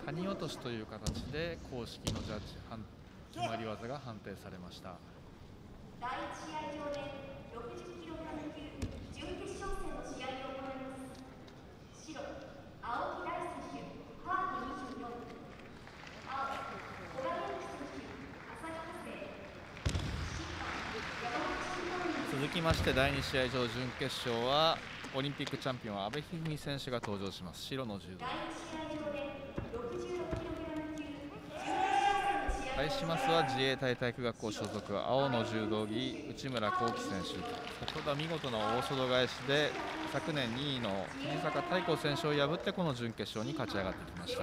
谷落としという形で公式のジャッジ決まり技が判定されました。 第1試合場で60キロ階級準決勝戦の試合を行います。白、青木大選手、ハーフ24、青、小賀元気選手、浅木佳生、 続きまして第2試合場準決勝はオリンピックチャンピオン阿部一二三選手が登場します。白の柔道。対しますは自衛隊体育学校所属青の柔道着内村航輝選手。先ほどは見事な大外返しで昨年2位の藤坂大光選手を破ってこの準決勝に勝ち上がってきました。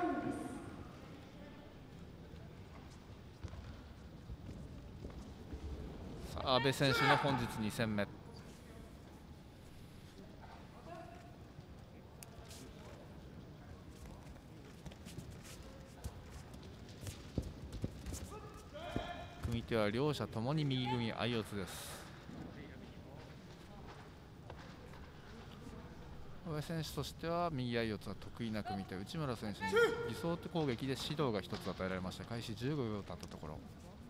阿部選手の本日2戦目。組手は両者ともに右組相四つです。阿部選手としては右相四つは得意な組手、内村選手に理想攻撃で指導が1つ与えられました。開始15秒経ったところ。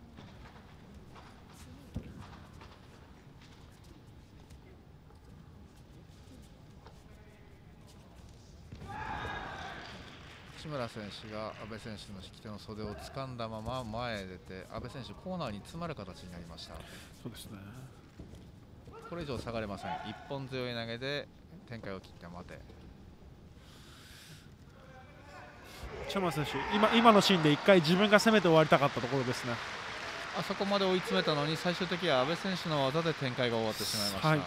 内村選手が阿部選手の引き手の袖を掴んだまま前へ出て阿部選手コーナーに詰まる形になりました。 そうですね。 これ以上下がれません。一本強い投げで展開を切って待て。 内村選手、今のシーンで1回自分が攻めて終わりたかったところですね。 あそこまで追い詰めたのに最終的には阿部選手の技で展開が終わってしまいました。はい、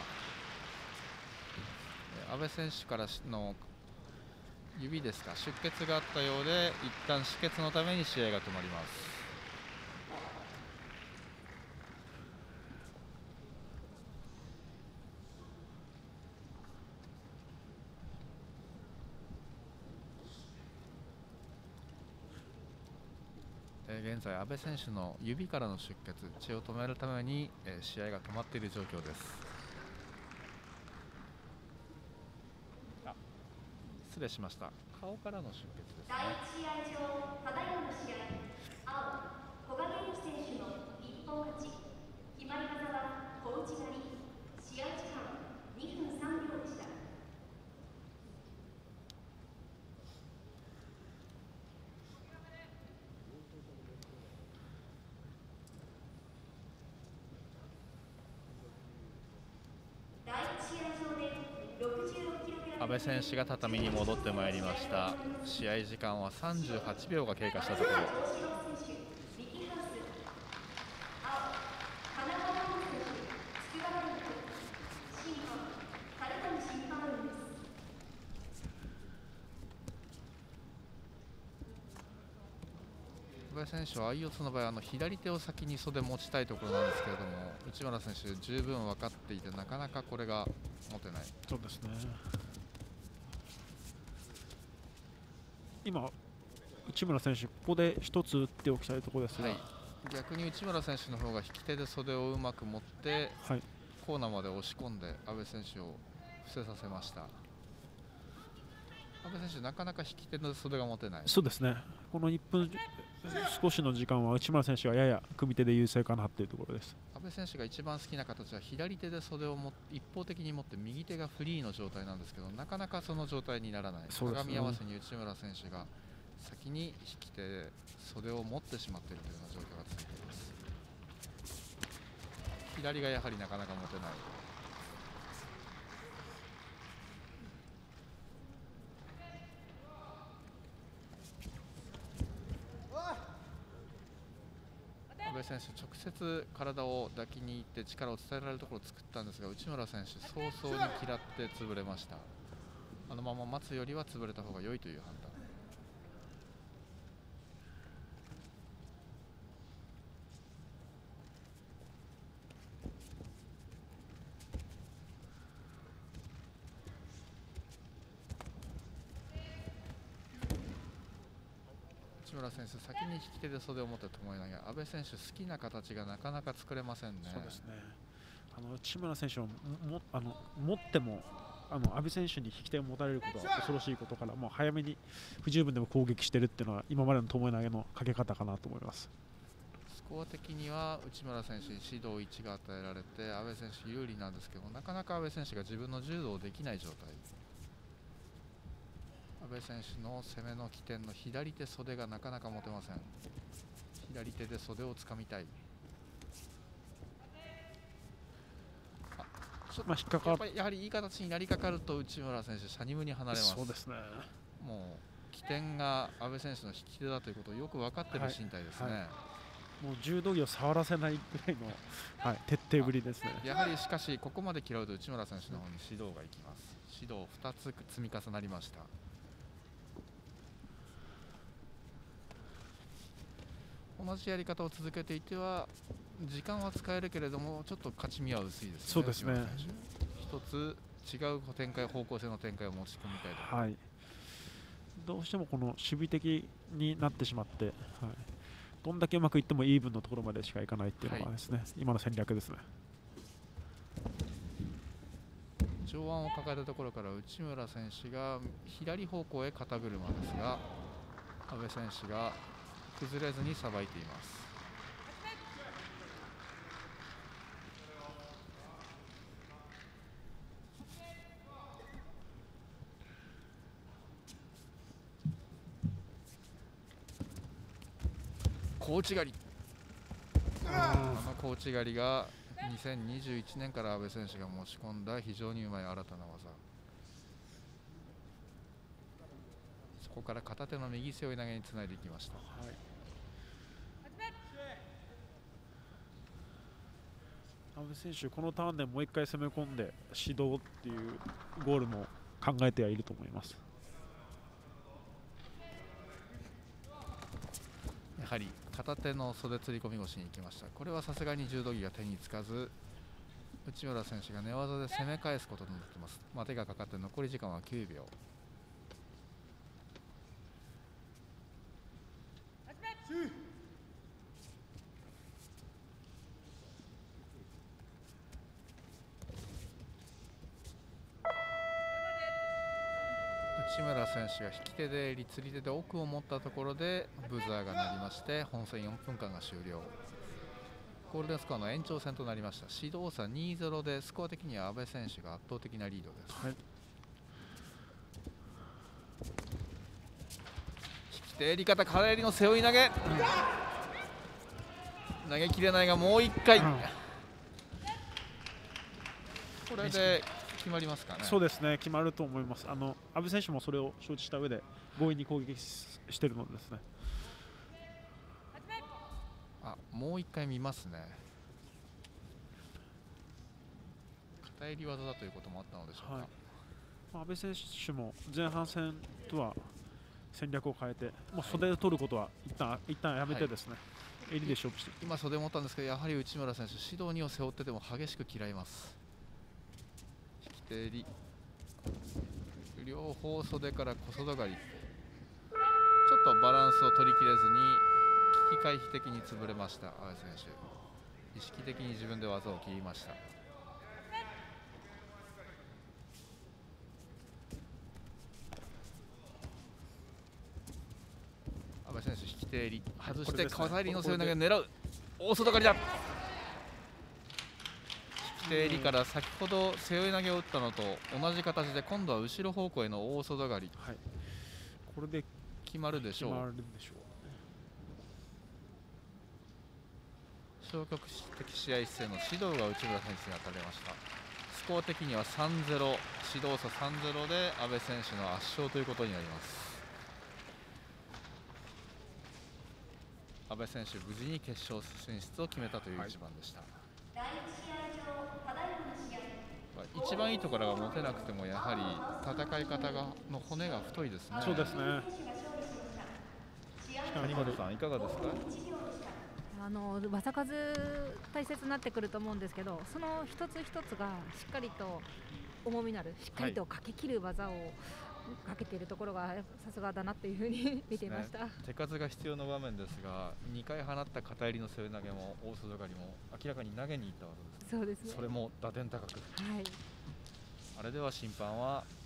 阿部選手からの指ですか、出血があったようで一旦止血のために試合が止まります。現在阿部選手の指からの出血、血を止めるために試合が止まっている状況です。失礼しました。顔からの出血ですね。 第1試合場、ただいまの試合、青、古賀元気選手の一本勝ち。決まり技は小内刈り。試合時間2分3秒でした。第1試合場で66キロ。 阿部選手が畳に戻ってまいりました。試合時間は38秒が経過したところ。阿部選手は相四つの場合左手を先に袖持ちたいところなんですけれども、内村選手十分分かっていてなかなかこれが持てない。 そうですね。今内村選手ここで一つ打っておきたいところですが、はい、 逆に内村選手の方が引き手で袖をうまく持って、はい、コーナーまで押し込んで阿部選手を伏せさせました。阿部選手なかなか引き手の袖が持てない。 そうですね。この1分少しの時間は内村選手がやや組手で優勢かなというところです。 阿部選手が一番好きな形は左手で袖を一方的に持って右手がフリーの状態なんですけど、なかなかその状態にならない。鏡合わせに内村選手が先に引き手で袖を持ってしまっているというような状況が続いています。左がやはりなかなか持てない。阿部選手、直接体を抱きにいって力を伝えられるところを作ったんですが、内村選手早々に嫌って潰れました。あのまま待つよりは潰れた方が良いという判断。内村選手、先に引き手で袖を持ってともえ投げ、阿部選手好きな形がなかなか作れませんね。 そうですね。内村選手を持っても阿部選手に引き手を持たれることは恐ろしいことから、もう早めに不十分でも攻撃しているっていうのは今までの巴投げのかけ方かなと思います。 スコア的には内村選手に指導1が与えられて阿部選手有利なんですけど、なかなか阿部選手が自分の柔道をできない状態。阿部選手の攻めの起点の左手袖がなかなか持てません。左手で袖をつかみたい。 引っかかる。 やはりいい形になりかかると内村選手しゃにむに離れます。 そうですね。 もう起点が阿部選手の引き手だということをよく分かっている身体ですね。 もう柔道着を触らせないぐらいの、徹底ぶりですね。 やはりしかしここまで嫌うと内村選手の方に指導がいきます。指導2つ積み重なりました。同じやり方を続けていては時間は使えるけれどもちょっと勝ち身は薄いですね。 そうですね。 一つ違う方向性の展開を持ち込みたいと、 はい、どうしてもこの守備的になってしまって、どんだけうまくいってもイーブンのところまでしかいかないっていうのがですね、今の戦略ですね。 上腕を抱えたところから内村選手が左方向へ肩車ですが阿部選手が崩れずにさばいています。小内刈り、小内刈りが2021年から阿部選手が持ち込んだ非常にうまい新たな技。そこから片手の右背負い投げにつないでいきました。 阿部選手、このターンでもう一回攻め込んで指導っていうゴールも考えてはいると思います。 やはり片手の袖釣り込み腰に行きました。これはさすがに柔道着が手につかず内村選手が寝技で攻め返すことになっています。手がかかって残り時間は9秒。内村選手が引き手で釣り手で奥を持ったところでブザーが鳴りまして本戦4分間が終了。ゴールデンスコアの延長戦となりました。指導差 2-0 でスコア的には阿部選手が圧倒的なリードです。引き手襟肩空襟の背負い投げ、投げきれないがもう1回、これで決まりますかね。 そうですね、決まると思います。阿部選手もそれを承知した上で強引に攻撃しているのですね。 もう1回見ますね。片襟技だということもあったのでしょうか。 阿部選手も前半戦とは戦略を変えて、もう袖を取ることは一旦やめてですね、襟で勝負して。 今袖を持ったんですけど、やはり内村選手指導2を背負ってても激しく嫌います。引き手襟両方袖から小袖刈り、ちょっとバランスを取りきれずに危機回避的に潰れました。阿部選手意識的に自分で技を切りました。阿部選手引き手襟外して片襟の背負い投げを狙う大外刈りだ。引き手襟から先ほど背負い投げを打ったのと同じ形で今度は後ろ方向への大外刈り、 これで決まるでしょう。消極的試合姿勢の指導が内村選手に与えました。スコア的には 3-0、指導差 3-0 で阿部選手の圧勝ということになります。阿部選手無事に決勝進出を決めたという一番でした。一番いいところが持てなくてもやはり戦い方の骨が太いですね。 そうですね。 谷本さんいかがですか。 技数大切になってくると思うんですけど、その一つ一つがしっかりと重みのあるしっかりとかけきる技をかけているところがさすがだなというふうに見ていました。 手数が必要な場面ですが2回放った片襟の背負い投げも大外刈りも明らかに投げにいった技です。 そうですね。 それも打点高く、 あれでは審判は